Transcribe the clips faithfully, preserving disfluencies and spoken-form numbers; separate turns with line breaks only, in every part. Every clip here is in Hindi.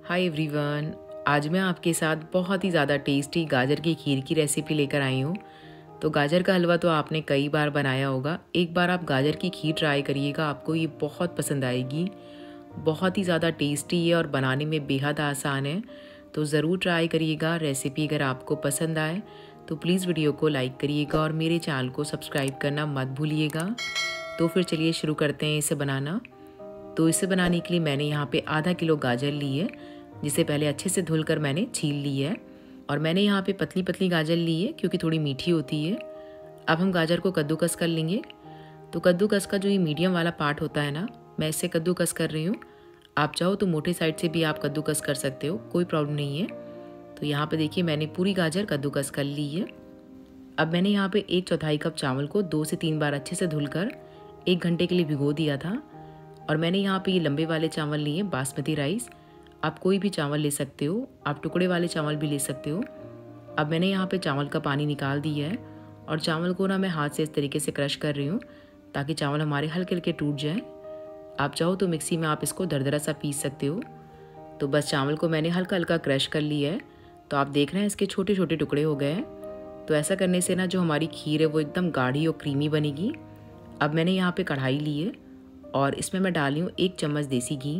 हाय एवरीवन, आज मैं आपके साथ बहुत ही ज़्यादा टेस्टी गाजर की खीर की रेसिपी लेकर आई हूँ। तो गाजर का हलवा तो आपने कई बार बनाया होगा, एक बार आप गाजर की खीर ट्राई करिएगा, आपको ये बहुत पसंद आएगी। बहुत ही ज़्यादा टेस्टी है और बनाने में बेहद आसान है, तो ज़रूर ट्राई करिएगा। रेसिपी अगर आपको पसंद आए तो प्लीज़ वीडियो को लाइक करिएगा और मेरे चैनल को सब्सक्राइब करना मत भूलिएगा। तो फिर चलिए शुरू करते हैं इसे बनाना। तो इसे बनाने के लिए मैंने यहाँ पे आधा किलो गाजर ली है, जिसे पहले अच्छे से धुलकर मैंने छील ली है। और मैंने यहाँ पे पतली पतली गाजर ली है क्योंकि थोड़ी मीठी होती है। अब हम गाजर को कद्दूकस कर लेंगे। तो कद्दूकस का जो ये मीडियम वाला पार्ट होता है ना, मैं इससे कद्दूकस कर रही हूँ। आप चाहो तो मोटे साइड से भी आप कद्दूकस कर सकते हो, कोई प्रॉब्लम नहीं है। तो यहाँ पे देखिए मैंने पूरी गाजर कद्दूकस कर ली है। अब मैंने यहाँ पे एक चौथाई कप चावल को दो से तीन बार अच्छे से धुलकर एक घंटे के लिए भिगो दिया था। और मैंने यहाँ पे ये लंबे वाले चावल लिए बासमती राइस। आप कोई भी चावल ले सकते हो, आप टुकड़े वाले चावल भी ले सकते हो। अब मैंने यहाँ पे चावल का पानी निकाल दिया है और चावल को ना मैं हाथ से इस तरीके से क्रश कर रही हूँ ताकि चावल हमारे हल्के हल्के टूट जाएं। आप चाहो तो मिक्सी में आप इसको दरदरा सा पीस सकते हो। तो बस चावल को मैंने हल्का हल्का क्रश कर लिया है। तो आप देख रहे हैं इसके छोटे छोटे टुकड़े हो गए हैं। तो ऐसा करने से ना जो हमारी खीर है वो एकदम गाढ़ी और क्रीमी बनेगी। अब मैंने यहाँ पे कढ़ाई ली है और इसमें मैं डाली हूँ एक चम्मच देसी घी।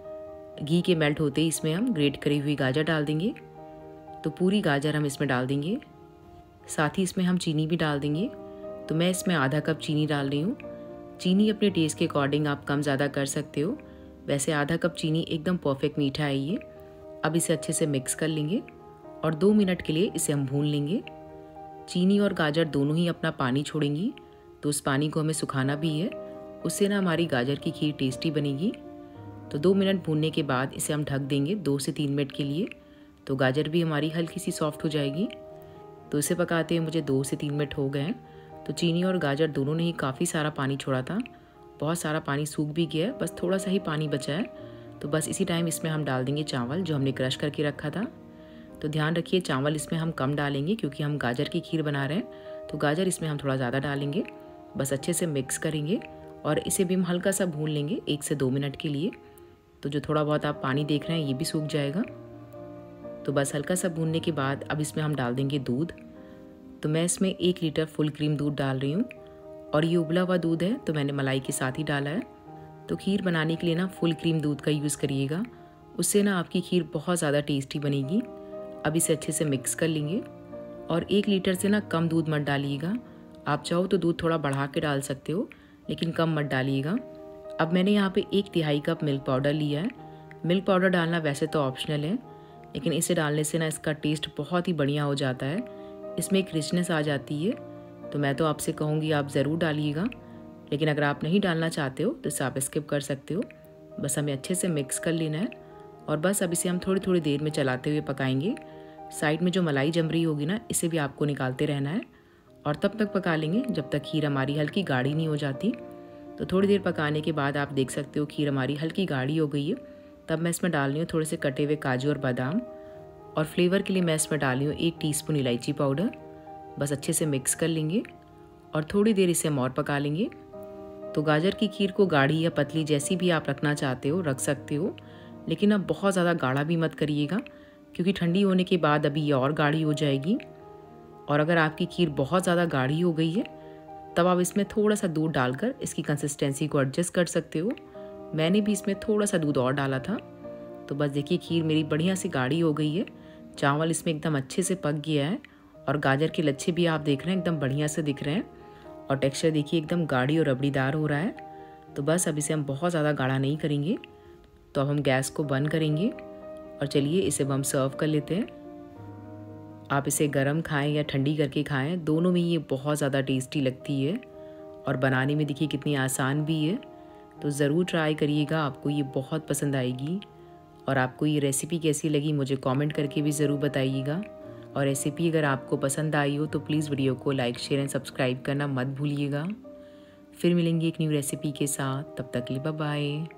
घी के मेल्ट होते ही इसमें हम ग्रेट करी हुई गाजर डाल देंगे। तो पूरी गाजर हम इसमें डाल देंगे, साथ ही इसमें हम चीनी भी डाल देंगे। तो मैं इसमें आधा कप चीनी डाल रही हूँ। चीनी अपने टेस्ट के अकॉर्डिंग आप कम ज़्यादा कर सकते हो, वैसे आधा कप चीनी एकदम परफेक्ट मीठा है ये। अब इसे अच्छे से मिक्स कर लेंगे और दो मिनट के लिए इसे हम भून लेंगे। चीनी और गाजर दोनों ही अपना पानी छोड़ेंगी, तो उस पानी को हमें सुखाना भी है, उससे ना हमारी गाजर की खीर टेस्टी बनेगी। तो दो मिनट भूनने के बाद इसे हम ढक देंगे दो से तीन मिनट के लिए। तो गाजर भी हमारी हल्की सी सॉफ्ट हो जाएगी। तो इसे पकाते हुए मुझे दो से तीन मिनट हो गए हैं। तो चीनी और गाजर दोनों ने ही काफ़ी सारा पानी छोड़ा था, बहुत सारा पानी सूख भी गया है, बस थोड़ा सा ही पानी बचा है। तो बस इसी टाइम इसमें हम डाल देंगे चावल जो हमने क्रश करके रखा था। तो ध्यान रखिए चावल इसमें हम कम डालेंगे क्योंकि हम गाजर की खीर बना रहे हैं, तो गाजर इसमें हम थोड़ा ज़्यादा डालेंगे। बस अच्छे से मिक्स करेंगे और इसे भी हम हल्का सा भून लेंगे एक से दो मिनट के लिए। तो जो थोड़ा बहुत आप पानी देख रहे हैं ये भी सूख जाएगा। तो बस हल्का सा भूनने के बाद अब इसमें हम डाल देंगे दूध। तो मैं इसमें एक लीटर फुल क्रीम दूध डाल रही हूँ और ये उबला हुआ दूध है, तो मैंने मलाई के साथ ही डाला है। तो खीर बनाने के लिए ना फुल क्रीम दूध का यूज़ करिएगा, उससे ना आपकी खीर बहुत ज़्यादा टेस्टी बनेगी। अब इसे अच्छे से मिक्स कर लेंगे और एक लीटर से ना कम दूध मत डालिएगा। आप चाहो तो दूध थोड़ा बढ़ा के डाल सकते हो, लेकिन कम मत डालिएगा। अब मैंने यहाँ पे एक तिहाई कप मिल्क पाउडर लिया है। मिल्क पाउडर डालना वैसे तो ऑप्शनल है, लेकिन इसे डालने से ना इसका टेस्ट बहुत ही बढ़िया हो जाता है, इसमें एक रिचनेस आ जाती है। तो मैं तो आपसे कहूँगी आप ज़रूर डालिएगा, लेकिन अगर आप नहीं डालना चाहते हो तो इसे आप स्किप कर सकते हो। बस हमें अच्छे से मिक्स कर लेना है और बस अब इसे हम थोड़ी थोड़ी देर में चलाते हुए पकाएंगे। साइड में जो मलाई जम रही होगी ना, इसे भी आपको निकालते रहना है और तब तक पका लेंगे जब तक खीर हमारी हल्की गाढ़ी नहीं हो जाती। तो थोड़ी देर पकाने के बाद आप देख सकते हो खीर हमारी हल्की गाढ़ी हो गई है। तब मैं इसमें डाल रही हूँ थोड़े से कटे हुए काजू और बादाम, और फ्लेवर के लिए मैं इसमें डाल रही हूँ एक टीस्पून इलायची पाउडर। बस अच्छे से मिक्स कर लेंगे और थोड़ी देर इसे हम और पका लेंगे। तो गाजर की खीर को गाढ़ी या पतली जैसी भी आप रखना चाहते हो रख सकते हो, लेकिन अब बहुत ज़्यादा गाढ़ा भी मत करिएगा क्योंकि ठंडी होने के बाद अभी ये और गाढ़ी हो जाएगी। और अगर आपकी खीर बहुत ज़्यादा गाढ़ी हो गई है तब आप इसमें थोड़ा सा दूध डालकर इसकी कंसिस्टेंसी को एडजस्ट कर सकते हो। मैंने भी इसमें थोड़ा सा दूध और डाला था। तो बस देखिए खीर मेरी बढ़िया सी गाढ़ी हो गई है, चावल इसमें एकदम अच्छे से पक गया है और गाजर के लच्छे भी आप देख रहे हैं एकदम बढ़िया से दिख रहे हैं और टेक्सचर देखिए एकदम गाढ़ी और रबड़ीदार हो रहा है। तो बस अब इसे हम बहुत ज़्यादा गाढ़ा नहीं करेंगे। तो अब हम गैस को बंद करेंगे और चलिए इसे हम सर्व कर लेते हैं। आप इसे गरम खाएं या ठंडी करके खाएं, दोनों में ये बहुत ज़्यादा टेस्टी लगती है और बनाने में देखिए कितनी आसान भी है। तो ज़रूर ट्राई करिएगा, आपको ये बहुत पसंद आएगी। और आपको ये रेसिपी कैसी लगी मुझे कमेंट करके भी ज़रूर बताइएगा। और रेसिपी अगर आपको पसंद आई हो तो प्लीज़ वीडियो को लाइक शेयर एंड सब्सक्राइब करना मत भूलिएगा। फिर मिलेंगे एक न्यू रेसिपी के साथ, तब तक के लिए बाय बाय।